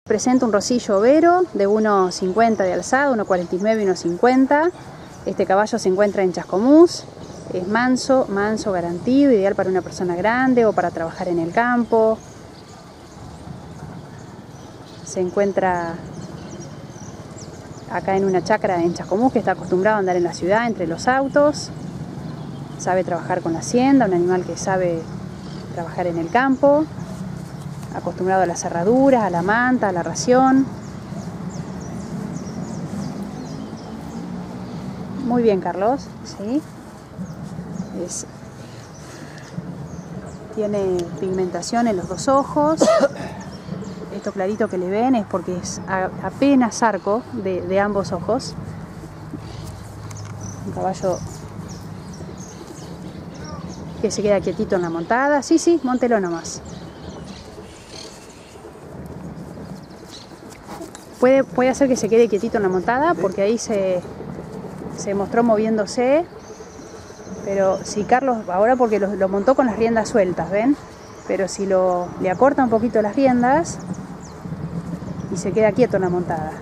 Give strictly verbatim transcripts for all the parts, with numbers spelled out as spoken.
Presenta un rosillo overo de uno cincuenta de alzada, uno cuarenta y nueve y uno cincuenta. Este caballo se encuentra en Chascomús. Es manso, manso, garantido, ideal para una persona grande o para trabajar en el campo. Se encuentra acá en una chacra en Chascomús, que está acostumbrado a andar en la ciudad entre los autos. Sabe trabajar con la hacienda, un animal que sabe trabajar en el campo, acostumbrado a las cerraduras, a la manta, a la ración. Muy bien, Carlos, ¿sí? Es, tiene pigmentación en los dos ojos. Esto clarito que le ven es porque es a, apenas arco de, de ambos ojos. Un caballo que se queda quietito en la montada. Sí, sí, móntelo nomás. Puede, puede hacer que se quede quietito en la montada porque ahí se, se mostró moviéndose. Pero si Carlos, ahora porque lo, lo montó con las riendas sueltas, ¿ven? Pero si lo, le acorta un poquito las riendas y se queda quieto en la montada.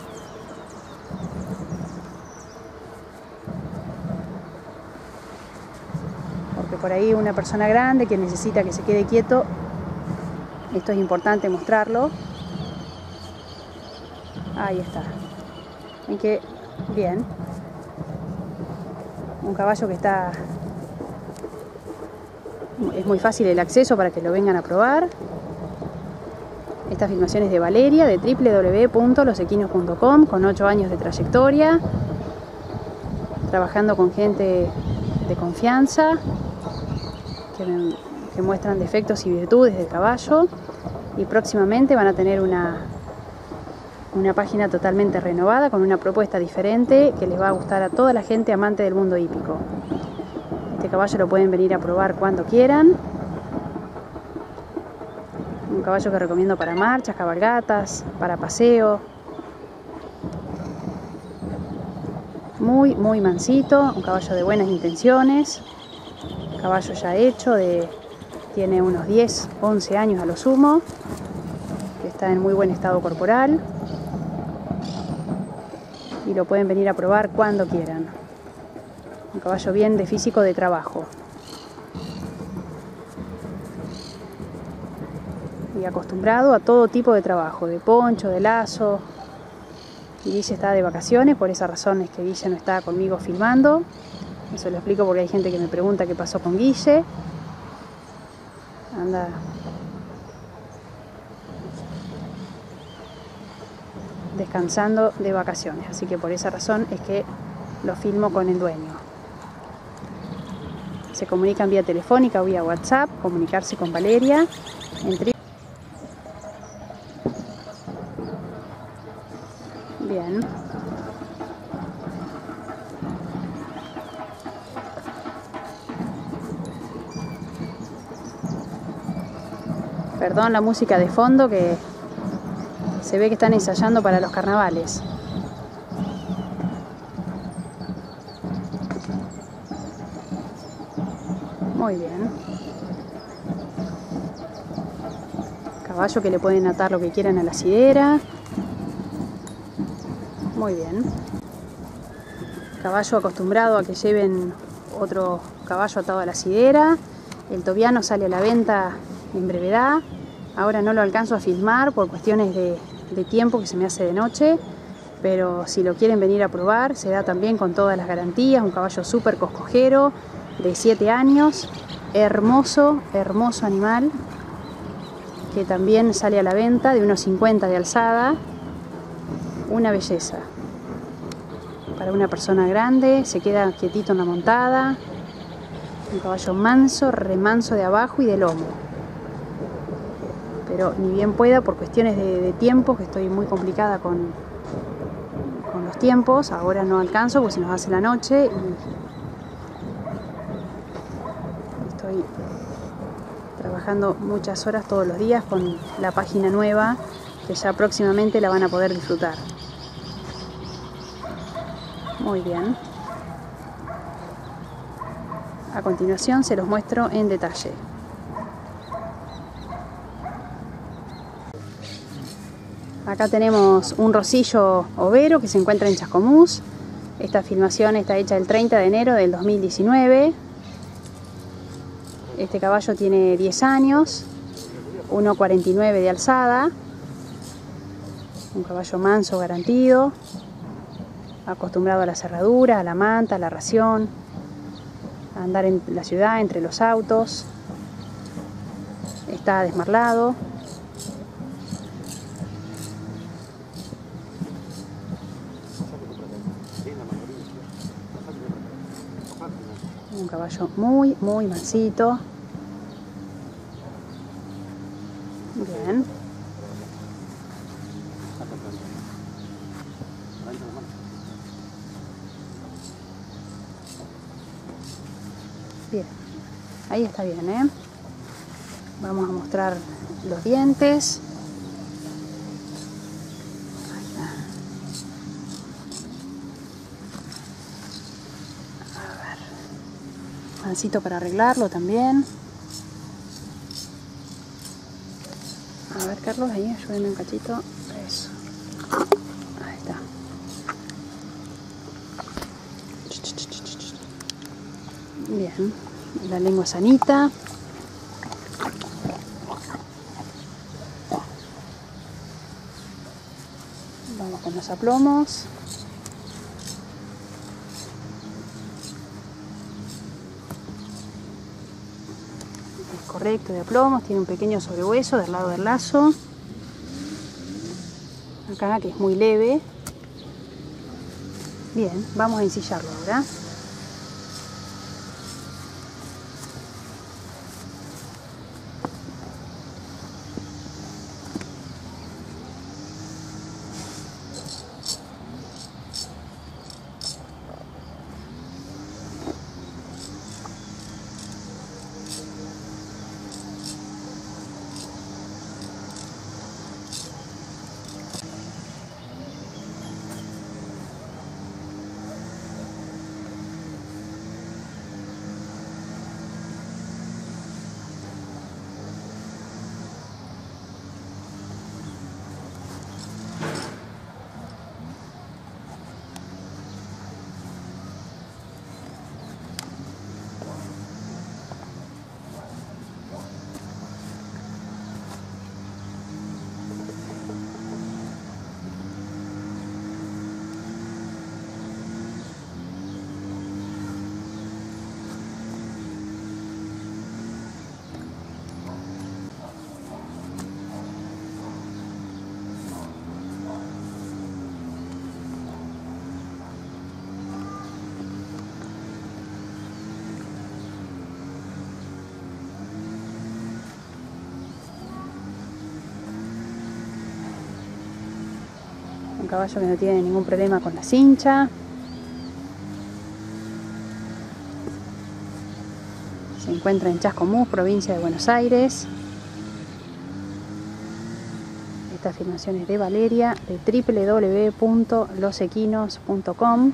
Porque por ahí una persona grande que necesita que se quede quieto, esto es importante mostrarlo. Ahí está. Ven que bien. Un caballo que está... Es muy fácil el acceso para que lo vengan a probar. Esta filmación es de Valeria, de w w w punto los equinos punto com, con ocho años de trayectoria, trabajando con gente de confianza, que, que muestran defectos y virtudes del caballo, y próximamente van a tener una, una página totalmente renovada, con una propuesta diferente, que les va a gustar a toda la gente amante del mundo hípico. Este caballo lo pueden venir a probar cuando quieran. Un caballo que recomiendo para marchas, cabalgatas, para paseo. Muy, muy mansito, un caballo de buenas intenciones. Caballo ya hecho, de, tiene unos diez, once años a lo sumo. Que está en muy buen estado corporal. Y lo pueden venir a probar cuando quieran. Un caballo bien de físico de trabajo. Y acostumbrado a todo tipo de trabajo, de poncho, de lazo. Y Guille está de vacaciones, por esa razón es que Guille no está conmigo filmando. Eso lo explico porque hay gente que me pregunta qué pasó con Guille. Anda descansando de vacaciones, así que por esa razón es que lo filmo con el dueño. Se comunican vía telefónica o vía WhatsApp, comunicarse con Valeria entre... Bien. Perdón la música de fondo, que se ve que están ensayando para los carnavales. Muy bien. Caballo que le pueden atar lo que quieran a la sidera. Muy bien. Caballo acostumbrado a que lleven otro caballo atado a la sidera. El tobiano sale a la venta en brevedad. Ahora no lo alcanzo a filmar por cuestiones de, de tiempo, que se me hace de noche. Pero si lo quieren venir a probar, se da también con todas las garantías. Un caballo súper coscojero, de siete años. Hermoso, hermoso animal. Que también sale a la venta, de unos cincuenta de alzada. Una belleza. Para una persona grande, se queda quietito en la montada. Un caballo manso, remanso de abajo y de lomo. Pero ni bien pueda, por cuestiones de, de tiempo, que estoy muy complicada con, con los tiempos. Ahora no alcanzo porque se nos hace la noche y estoy trabajando muchas horas todos los días con la página nueva, que ya próximamente la van a poder disfrutar. Muy bien. A continuación se los muestro en detalle. Acá tenemos un rosillo overo que se encuentra en Chascomús. Esta filmación está hecha el treinta de enero del dos mil diecinueve. Este caballo tiene diez años, uno cuarenta y nueve de alzada. Un caballo manso, garantido, acostumbrado a la cerradura, a la manta, a la ración, a andar en la ciudad entre los autos. Está desmarlado. Un caballo muy, muy mansito. Bien. Bien. Ahí está bien, ¿eh? Vamos a mostrar los dientes. Ahí está. A ver. Mansito para arreglarlo también. A ver, Carlos, ahí, ayúdame un cachito. Eso. Ahí está. Bien. La lengua sanita. Vamos con los aplomos. Es correcto de aplomos, tiene un pequeño sobrehueso del lado del lazo. Acá, que es muy leve. Bien, vamos a ensillarlo ahora. Un caballo que no tiene ningún problema con la cincha. Se encuentra en Chascomús, provincia de Buenos Aires. Esta filmación es de Valeria, de w w w punto los equinos punto com.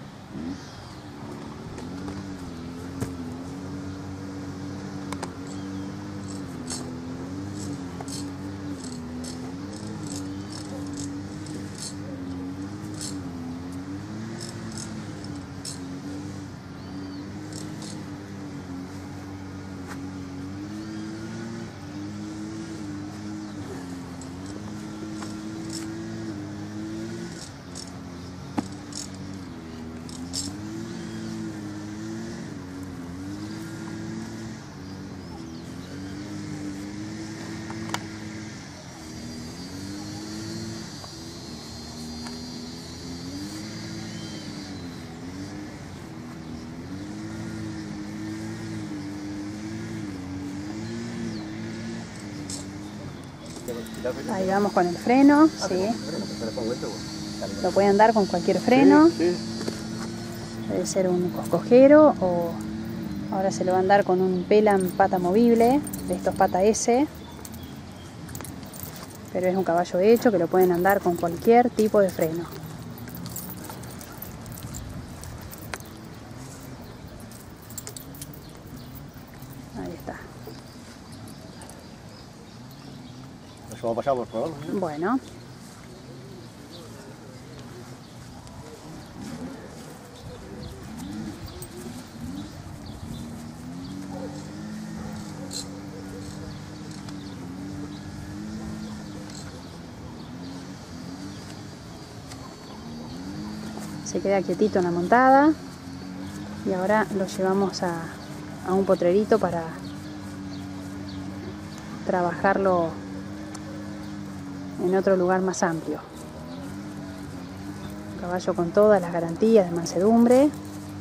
Ahí vamos con el freno, sí. Lo pueden dar con cualquier freno. Puede ser un coscojero o ahora se lo van a dar con un Pelan pata movible, de estos pata S. Pero es un caballo hecho que lo pueden andar con cualquier tipo de freno. Ahí está. ¿Eso va a pasar por favor? Bueno. se queda quietito en la montada. Y ahora lo llevamos a, a un potrerito para trabajarlo en otro lugar más amplio. Un caballo con todas las garantías de mansedumbre.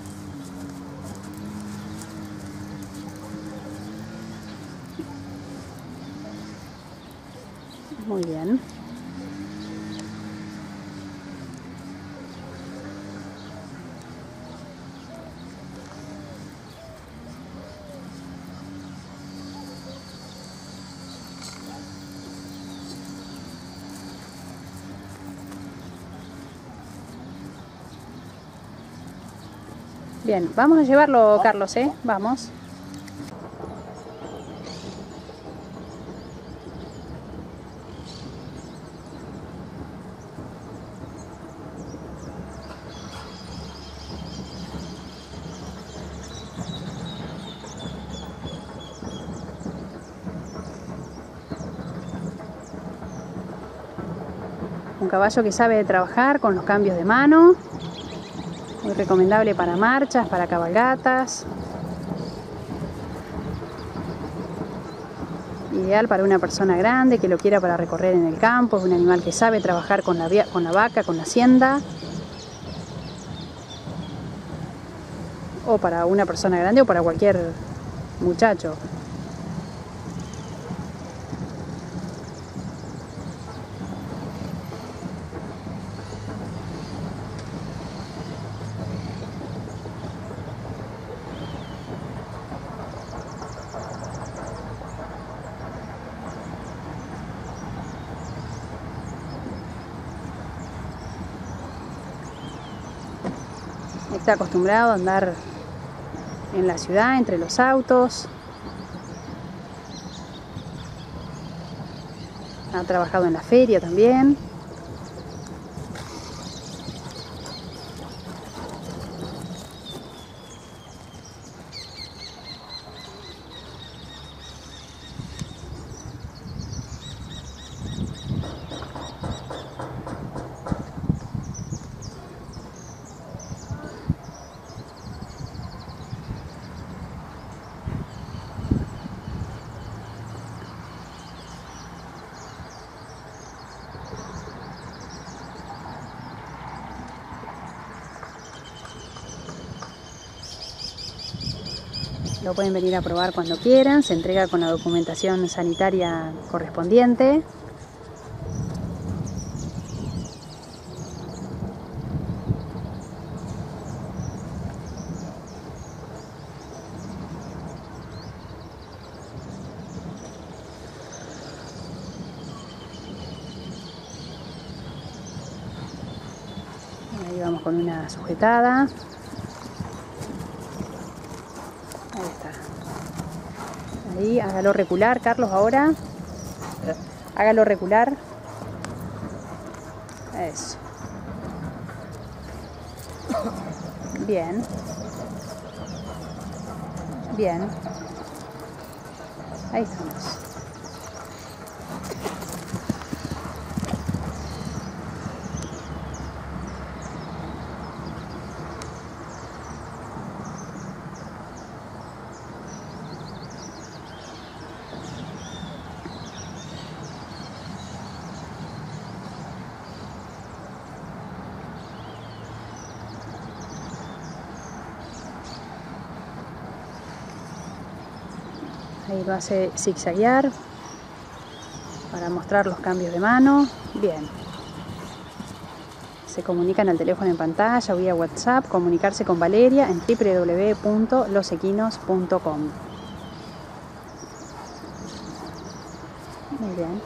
Muy bien. Bien, vamos a llevarlo, Carlos, ¿eh? Vamos. Un caballo que sabe trabajar con los cambios de mano. Muy recomendable para marchas, para cabalgatas. Ideal para una persona grande que lo quiera para recorrer en el campo. Es un animal que sabe trabajar con la, con la vaca, con la hacienda. O para una persona grande o para cualquier muchacho. Está acostumbrado a andar en la ciudad, entre los autos. Ha trabajado en la feria también. Lo pueden venir a probar cuando quieran, se entrega con la documentación sanitaria correspondiente. Ahí vamos con una sujetada. Ahí está. Ahí, hágalo recular, Carlos, ahora. Hágalo recular. Eso. Bien. Bien. Ahí estamos. Ahí lo hace zigzaguear para mostrar los cambios de mano. Bien. Se comunican al teléfono en pantalla o vía WhatsApp. Comunicarse con Valeria en w w w punto los equinos punto com. Muy bien.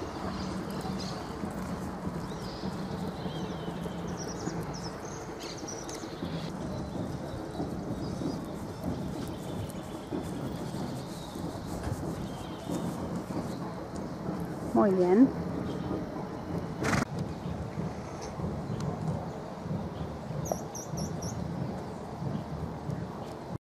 Muy bien.